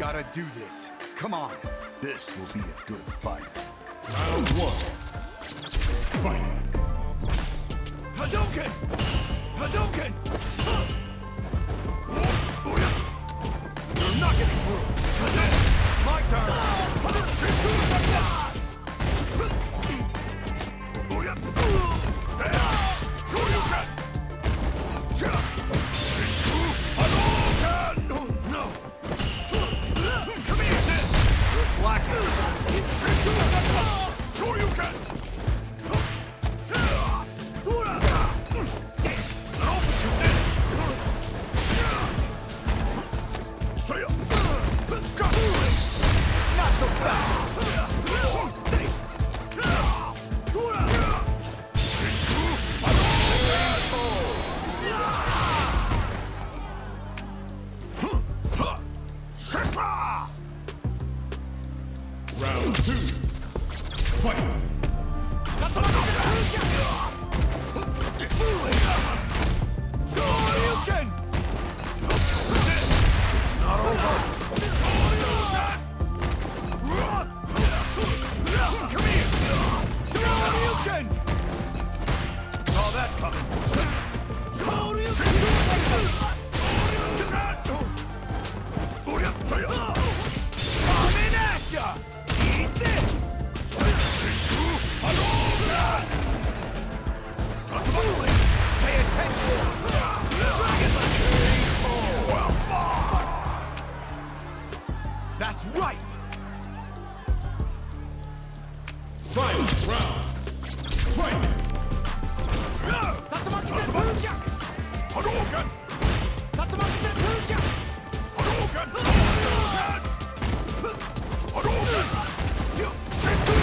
gotta do this. Come on. This will be a good fight. Round one. Fight. Hadouken! Hadouken! You're not getting through. My turn. No. Come here. Black. Sure you can. Not so fast. Round two. Fight. Shoryuken! It's not over. Come here! Shoryuken! Saw that coming. Coming at ya! Eat this! Pay attention! Well fought! That's right! Final round. Fight. Tatsumaki-sen Bulljack! Hadouken! Tatsumaki-sen Bulljack! Hadouken! Hadouken! Hadouken!